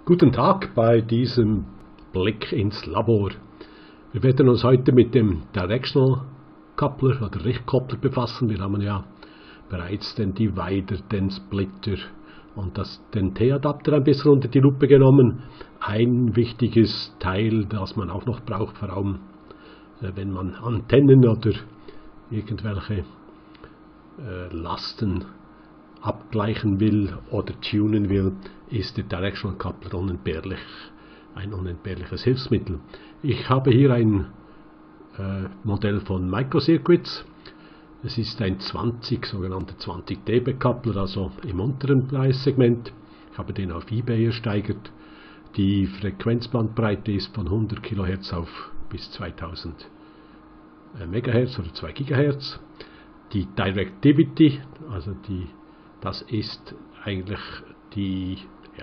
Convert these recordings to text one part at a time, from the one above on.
Guten Tag bei diesem Blick ins Labor. Wir werden uns heute mit dem Directional Coupler oder Richtkoppler befassen. Wir haben ja bereits den Divider, den Splitter und den T-Adapter ein bisschen unter die Lupe genommen. Ein wichtiges Teil, das man auch noch braucht, vor allem wenn man Antennen oder irgendwelche Lasten abgleichen will oder tunen will, ist der Directional Coupler ein unentbehrliches Hilfsmittel. Ich habe hier ein Modell von Microcircuits. Es ist ein sogenannter 20 dB Coupler, also im unteren Preissegment. Ich habe den auf eBay ersteigert. Die Frequenzbandbreite ist von 100 kHz auf bis 2000 MHz oder 2 GHz. Die Directivity, also das ist eigentlich die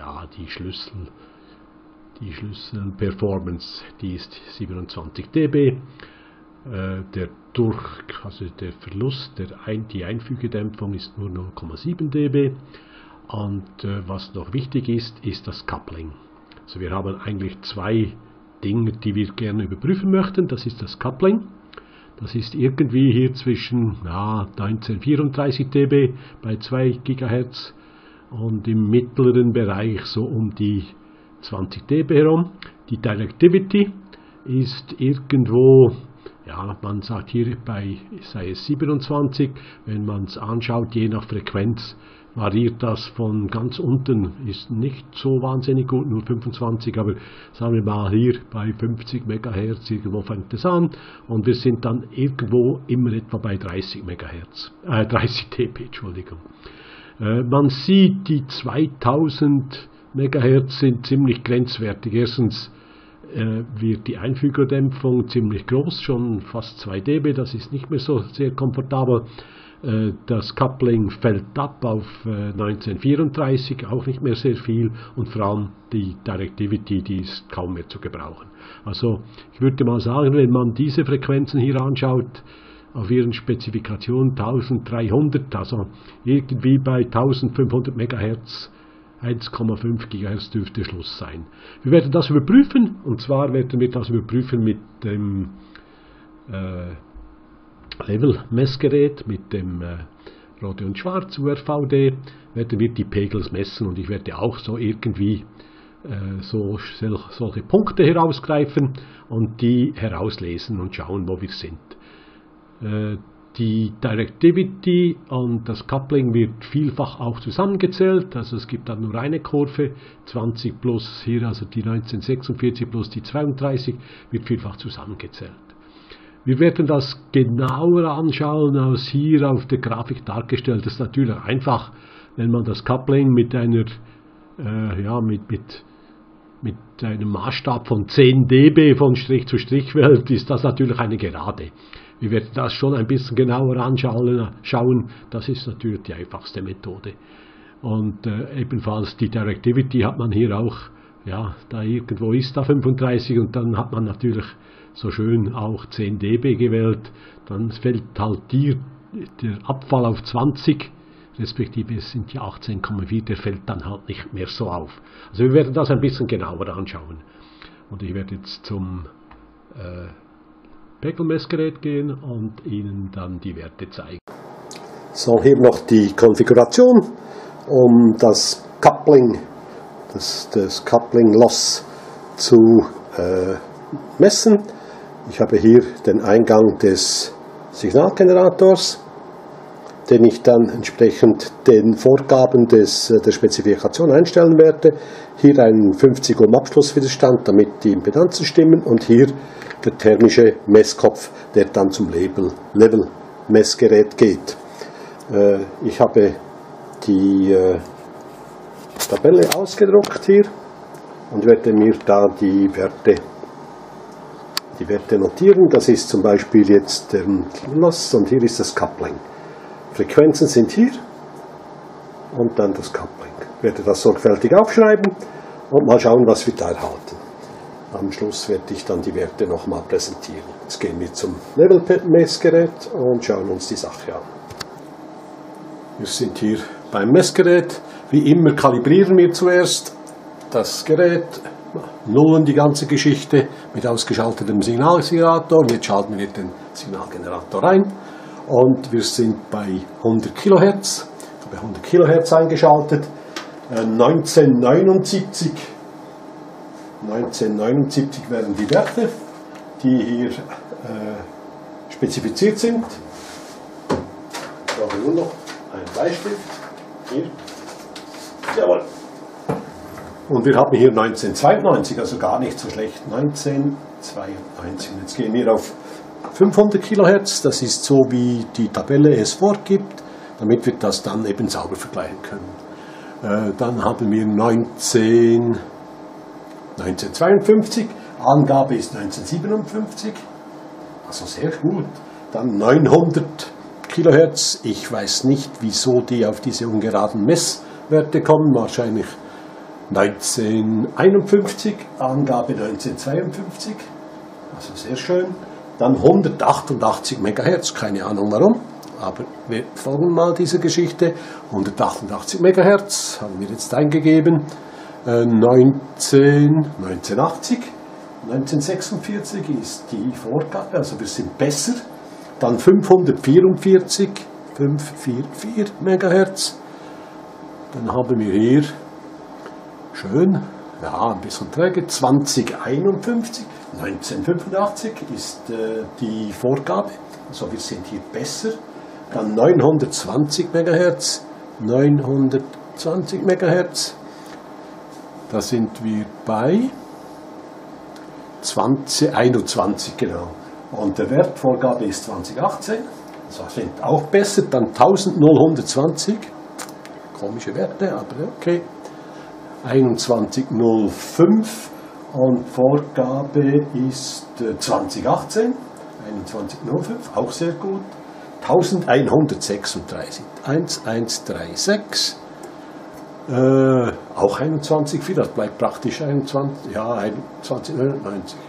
Schlüsselperformance, die ist 27 dB. Der Verlust, die Einfügedämpfung ist nur 0,7 dB. Und was noch wichtig ist das Coupling. Also wir haben eigentlich zwei Dinge, die wir gerne überprüfen möchten. Das ist das Coupling. Das ist irgendwie hier zwischen 1934 dB bei 2 GHz und im mittleren Bereich so um die 20 dB herum. Die Directivity ist irgendwo, man sagt hier sei es 27, wenn man es anschaut, je nach Frequenz variiert das von ganz unten, ist nicht so wahnsinnig gut, nur 25, aber sagen wir mal hier bei 50 MHz, irgendwo fängt es an und wir sind dann irgendwo immer etwa bei 30 dB, Entschuldigung. Man sieht, die 2000 MHz sind ziemlich grenzwertig. Erstens wird die Einfügerdämpfung ziemlich groß, schon fast 2 dB, das ist nicht mehr so sehr komfortabel. Das Coupling fällt ab auf 1934, auch nicht mehr sehr viel, und vor allem die Directivity, die ist kaum mehr zu gebrauchen. Also ich würde mal sagen, wenn man diese Frequenzen hier anschaut, auf ihren Spezifikationen 1300, also irgendwie bei 1500 MHz, 1,5 GHz dürfte Schluss sein. Wir werden das überprüfen, und zwar werden wir das überprüfen mit dem Level-Messgerät, mit dem Rode und Schwarz URVD, werden wir die Pegel messen und ich werde auch so irgendwie solche Punkte herausgreifen und die herauslesen und schauen, wo wir sind. Die Directivity und das Coupling wird vielfach auch zusammengezählt, also es gibt dann nur eine Kurve, 20 plus hier, also die 1946 plus die 32, wird vielfach zusammengezählt. Wir werden das genauer anschauen, als hier auf der Grafik dargestellt. Das ist natürlich einfach, wenn man das Coupling mit einem Maßstab von 10 dB von Strich zu Strich wählt, ist das natürlich eine Gerade. Wir werden das schon ein bisschen genauer anschauen. Das ist natürlich die einfachste Methode. Und ebenfalls die Directivity hat man hier auch, da irgendwo ist da 35 und dann hat man natürlich so schön auch 10 dB gewählt. Dann fällt halt hier der Abfall auf 20, respektive es sind ja 18,4, der fällt dann halt nicht mehr so auf. Also wir werden das ein bisschen genauer anschauen. Und ich werde jetzt zum Pegelmessgerät gehen und Ihnen dann die Werte zeigen. So, hier noch die Konfiguration, um das Coupling, das Coupling Loss zu messen. Ich habe hier den Eingang des Signalgenerators, den ich dann entsprechend den Vorgaben der Spezifikation einstellen werde. Hier einen 50 Ohm Abschlusswiderstand, damit die Impedanzen stimmen, und hier der thermische Messkopf, der dann zum Level-Messgerät geht. Ich habe die Tabelle ausgedruckt hier und werde mir da die Werte notieren. Das ist zum Beispiel jetzt der Loss und hier ist das Coupling. Frequenzen sind hier und dann das Coupling. Ich werde das sorgfältig aufschreiben und mal schauen, was wir da erhalten. Am Schluss werde ich dann die Werte nochmal präsentieren. Jetzt gehen wir zum Level-Messgerät und schauen uns die Sache an. Wir sind hier beim Messgerät. Wie immer kalibrieren wir zuerst das Gerät, nullen die ganze Geschichte mit ausgeschaltetem Signalgenerator. Jetzt schalten wir den Signalgenerator ein und wir sind bei 100 kHz. Ich habe 100 kHz eingeschaltet. 1979 wären die Werte, die hier spezifiziert sind. Ich brauche nur noch einen Bleistift. Hier. Jawohl. Und wir haben hier 1992, also gar nicht so schlecht. 1992. Und jetzt gehen wir auf 500 kHz. Das ist so, wie die Tabelle es vorgibt, damit wir das dann eben sauber vergleichen können. Dann haben wir 1952. Angabe ist 1957. Also sehr gut. Dann 900 kHz. Ich weiß nicht, wieso die auf diese ungeraden Messwerte kommen. Wahrscheinlich 1951, Angabe 1952. Also sehr schön. Dann 188 MHz. Keine Ahnung warum, aber wir folgen mal dieser Geschichte. 188 MHz haben wir jetzt eingegeben. 1980. 1946 ist die Vorgabe, also wir sind besser. Dann 544 MHz. Dann haben wir hier, schön, ja, ein bisschen träge, 2051. 1985 ist die Vorgabe, also wir sind hier besser. Dann 920 MHz. 920 MHz. Da sind wir bei 2021, genau. Und der Wertvorgabe ist 2018, also sind auch besser. Dann 1120, komische Werte, aber okay. 2105 und Vorgabe ist 2018, 2105, auch sehr gut. 1136, 1136. Auch 21,4, das bleibt praktisch 21, ja, 2098.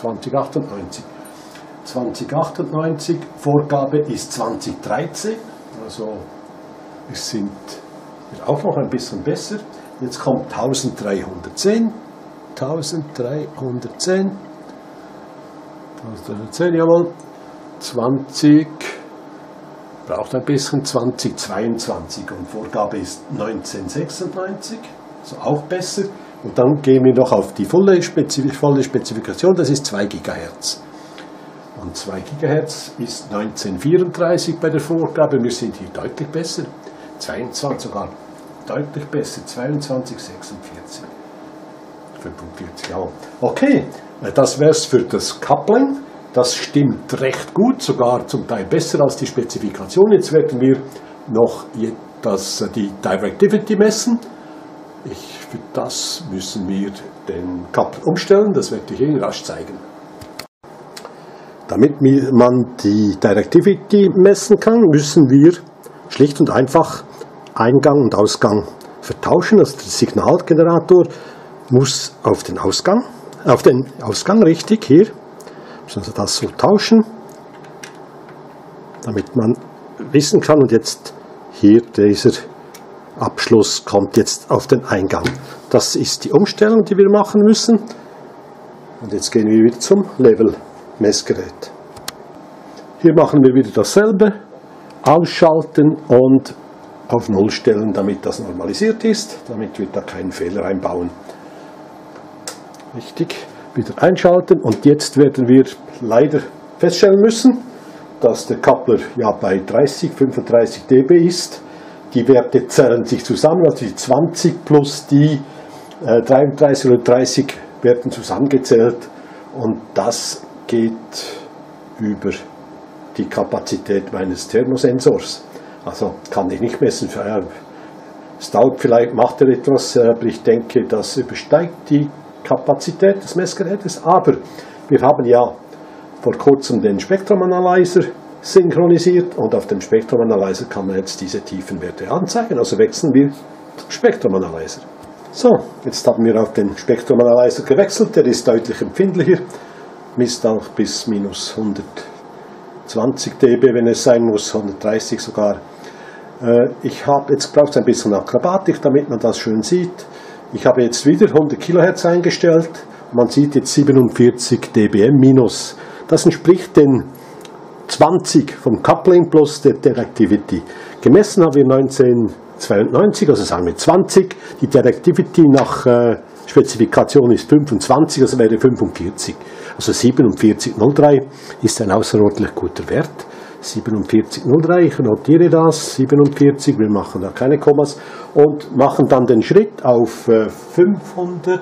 2098, Vorgabe ist 2013, also wir sind auch noch ein bisschen besser. Jetzt kommt 1310, 1310, jawohl, 20, braucht ein bisschen, 2022 und Vorgabe ist 1996, also auch besser. Und dann gehen wir noch auf die volle Spezifikation, das ist 2 GHz. Und 2 GHz ist 1934 bei der Vorgabe, wir sind hier deutlich besser, 22 sogar deutlich besser, 22, 46, 45, ja. Okay, das wäre es für das Coupling. Das stimmt recht gut, sogar zum Teil besser als die Spezifikation. Jetzt werden wir noch die Directivity messen. Für das müssen wir den Coupler umstellen, das werde ich Ihnen rasch zeigen. Damit man die Directivity messen kann, müssen wir schlicht und einfach Eingang und Ausgang vertauschen. Also der Signalgenerator muss auf den Ausgang richtig hier. Also das so tauschen, damit man wissen kann, und jetzt hier dieser Abschluss kommt jetzt auf den Eingang. Das ist die Umstellung, die wir machen müssen. Und jetzt gehen wir wieder zum Level-Messgerät. Hier machen wir wieder dasselbe, ausschalten und auf 0 stellen, damit das normalisiert ist, damit wir da keinen Fehler einbauen. Richtig. Wieder einschalten, und jetzt werden wir leider feststellen müssen, dass der Coupler ja bei 35 dB ist. Die Werte zählen sich zusammen, also die 20 plus die 33 oder 30 werden zusammengezählt, und das geht über die Kapazität meines Thermosensors. Also kann ich nicht messen. Es dauert vielleicht, macht er etwas, aber ich denke, das übersteigt die Kapazität des Messgerätes, aber wir haben ja vor kurzem den Spektrumanalyzer synchronisiert, und auf dem Spektrumanalyzer kann man jetzt diese tiefen Werte anzeigen, also wechseln wir zum Spektrumanalyzer. So, jetzt haben wir auf den Spektrumanalyzer gewechselt, der ist deutlich empfindlicher, misst auch bis minus 120 dB, wenn es sein muss, 130 sogar. Ich habe jetzt braucht es ein bisschen Akrobatik, damit man das schön sieht. Ich habe jetzt wieder 100 kHz eingestellt. Man sieht jetzt 47 dBm minus. Das entspricht den 20 vom Coupling plus der Directivity. Gemessen haben wir 1992, also sagen wir 20. Die Directivity nach Spezifikation ist 25, also wäre 45. Also 4703 ist ein außerordentlich guter Wert. 4703, ich notiere das, 47, wir machen da keine Kommas und machen dann den Schritt auf 500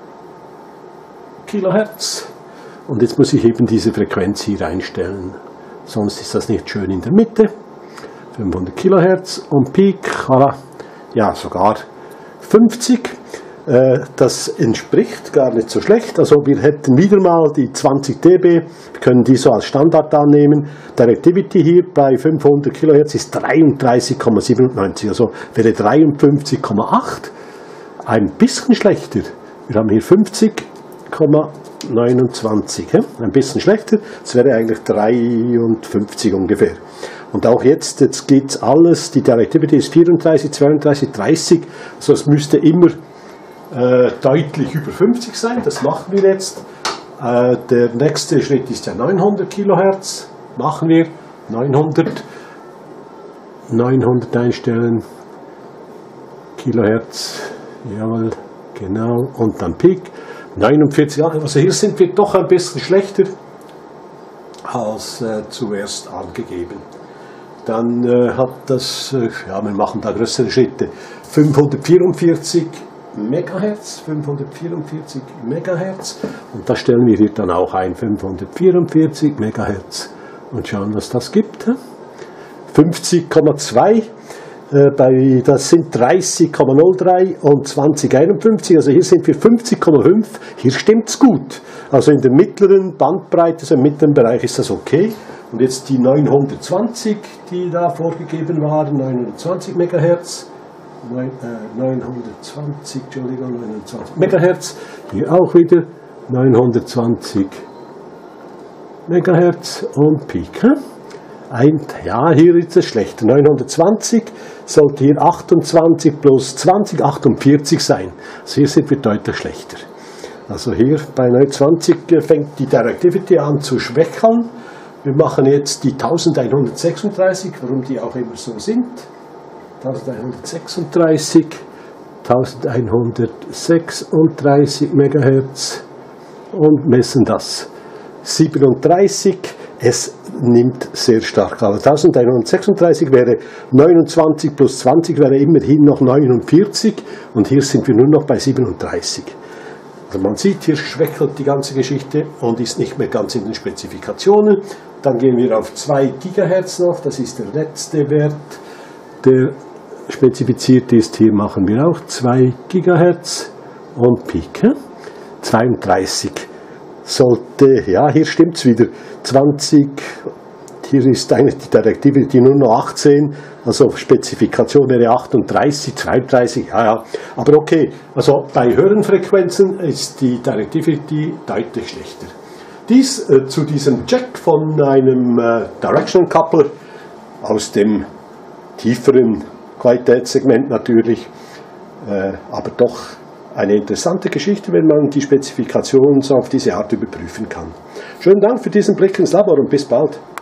Kilohertz. Und jetzt muss ich eben diese Frequenz hier einstellen, sonst ist das nicht schön in der Mitte. 500 Kilohertz und Peak, voilà, ja sogar 50. Das entspricht gar nicht so schlecht, also wir hätten wieder mal die 20 dB, wir können die so als Standard annehmen. Directivity hier bei 500 kHz ist 33,97, also wäre 53,8, ein bisschen schlechter. Wir haben hier 50,29, ein bisschen schlechter, das wäre eigentlich 53 ungefähr. Und auch jetzt geht alles, die Directivity ist 34, 32, 30, also es müsste immer deutlich über 50 sein, das machen wir jetzt. Der nächste Schritt ist ja 900 kHz, machen wir 900 einstellen, Kilohertz, jawohl, genau, und dann Peak, 49, also hier sind wir doch ein bisschen schlechter als zuerst angegeben. Dann hat das, ja, wir machen da größere Schritte, 544 MHz, 544 MHz und das stellen wir hier dann auch ein, 544 MHz und schauen, was das gibt. 50,2, das sind 30,03 und 20,51, also hier sind wir 50,5, hier stimmt es gut. Also in der mittleren Bandbreite, also im mittleren Bereich ist das okay. Und jetzt die 920, die da vorgegeben waren, 920 MHz. 920, Entschuldigung, 920 MHz, hier auch wieder 920 MHz und Peak. Ja, hier ist es schlechter. 920 sollte hier 28 plus 20, 48 sein. Also hier sind wir deutlich schlechter. Also hier bei 920 fängt die Directivity an zu schwächeln. Wir machen jetzt die 1136, warum die auch immer so sind. 1136, 1136 MHz und messen das. 37, es nimmt sehr stark an. 1136 wäre 29 plus 20 wäre immerhin noch 49 und hier sind wir nur noch bei 37. Also man sieht, hier schwächelt die ganze Geschichte und ist nicht mehr ganz in den Spezifikationen. Dann gehen wir auf 2 GHz noch, das ist der letzte Wert, der spezifiziert ist. Hier machen wir auch 2 GHz und Peak. 32 sollte, ja, hier stimmt es wieder, 20, hier ist eigentlich die Directivity nur noch 18, also Spezifikation wäre 38, 32, ja, aber okay, also bei höheren Frequenzen ist die Directivity deutlich schlechter. Dies zu diesem Check von einem Directional Coupler aus dem tieferen Qualitätssegment natürlich, aber doch eine interessante Geschichte, wenn man die Spezifikationen so auf diese Art überprüfen kann. Schönen Dank für diesen Blick ins Labor und bis bald.